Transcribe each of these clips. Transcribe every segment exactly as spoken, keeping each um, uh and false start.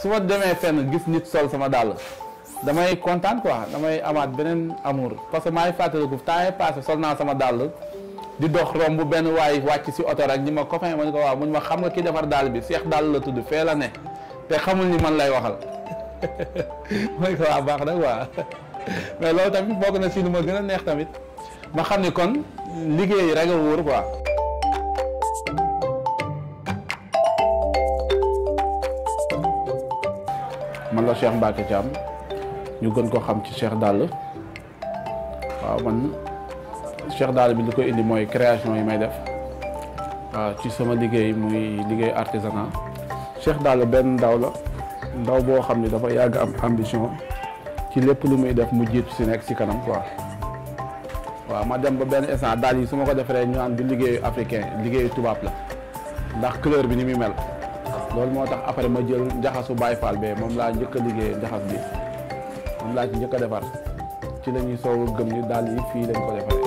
su ma demee fenn gis nit sol sama dàll damay kontaan quoi damay amaat beneen amour parce que maa ngi fàttaliku temps yii passé sol naa sama dàll di dox romb benn waay wàcc si oto rek ñi ma copain ma ni ko waaw mu ñu ma xam nga ki defar dàll bi Cheikh dàll la tudd fee la ne te xamul ni man lay waxal ma ni ko waa baax na quoi mais loolu tamit bokk na si lu ma gën a neex tamit ma xam ni kon liggéey rek a wóor quoi. man la Cheikh Mbacké Thiam ñu gën ko xam ci Cheikh Dall waaw man Cheikh Dall bi li koy indi mooy création yi may def waaw ci sama liggéey muy liggéey artisanat. Cheikh Dall benn ndaw la ndaw boo xam ne dafa yàgg am ambition ci lépp lu muy def mu jiitu si nekk si kanam quoi waaw ma dem ba benn instant daal yi su ma ko defaree ñu naan du liggéeyu africain liggéeyu tubaab la ndax couleur bi ni muy mel. loolu moo tax après ma jël njaxasu Baye Fall be moom laa njëkk a liggéey njaxas bi moom laa ci njëkk a defar ci la ñuy soog a gëm ni daal yi fii lañ ko defaree.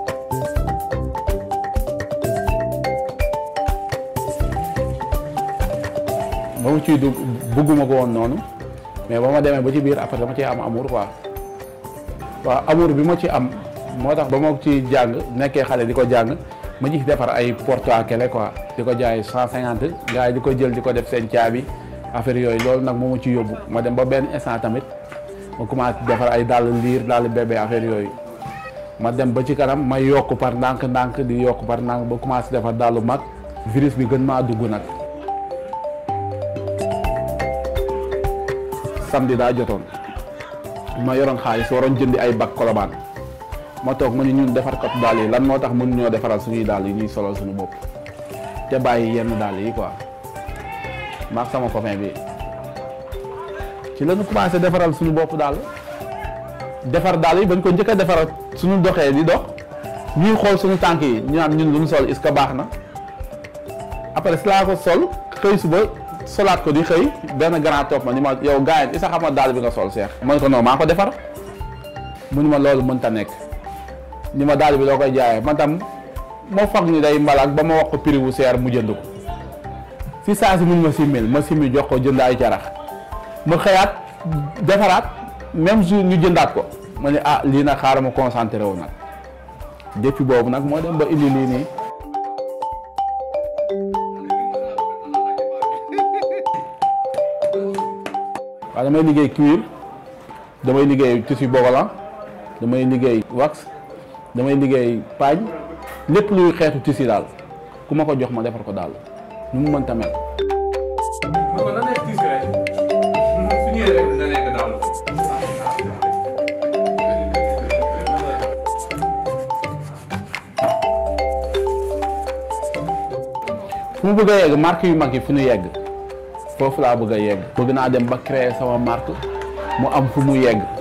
ba mu ciy dugg bugguma ko woon noonu mais ba ma demee ba ci biir après dama ci am amour quoi waaw amour bi ma ci am moo tax ba ma ci jàng nekkee xale di ko jàng ma ci defar ay porte-clés quoi di ko jaay cent cinquante gars yi di ko jël di ko def seen caabi affaire yooyu loolu nag moo ma ci yóbbu ma dem ba benn instant tamit ma commencé defar ay dàll liir dàll bébé affaire yooyu ma dem ba ci kanam may yokk par ndànk-ndànk di yokk par ndànk ba commencé defar dàllu mag virus bi gën maa dugg nag. samedi daa jotoon ma yoroon xaalis waroon jëndi ay bac Colobane ma toog ma ni ñun defarkat daal yi lan moo tax mën ñoo defaral suñuy daal yi ñuy solal suñu bopp te bàyyi yenn daal yi quoi maag sama copain bi ci la ñu commencé defaral suñu bopp daal defar daal yi bañ ko njëkk a defaral suñu doxee di dox ñuy xool suñu tànk yi ñu naan ñun lu mu sol est-ce que baax na après si laa ko sol xëy suba solaat ko di xëy benn grand topp ma ni ma yow gars yi isa xam nga daal bi nga sol Cheikh ma ne ko non maa ko defar mu ni ma loolu mënta nekk ni ma daal bi doo koy jaayee man tam moo foog ni day mbalak ba ma wax ko prix wu seer mu jënd ko si saa si mun ma simmil ma simmi jox ko jënd ay carax ma xëyaat defaraat même jour ñu jëndaat ko ma ne ah lii nag xaaral ma concentré wu nag depuis boobu nag moo dem ba indi lii nii. waaw damay liggéey cuir damay liggéey tissu bogolan damay liggéey wax damay liggéey paañ lépp luy xeetu tissu daal ku ma ko jox ma defar ko daal nu mu mënta mel. fu mu bëgg a yegg marque yu mag yi fu ñu yegg foofu laa bëgg a yegg bëgg naa dem ba créer sama marque mu am fu mu yegg.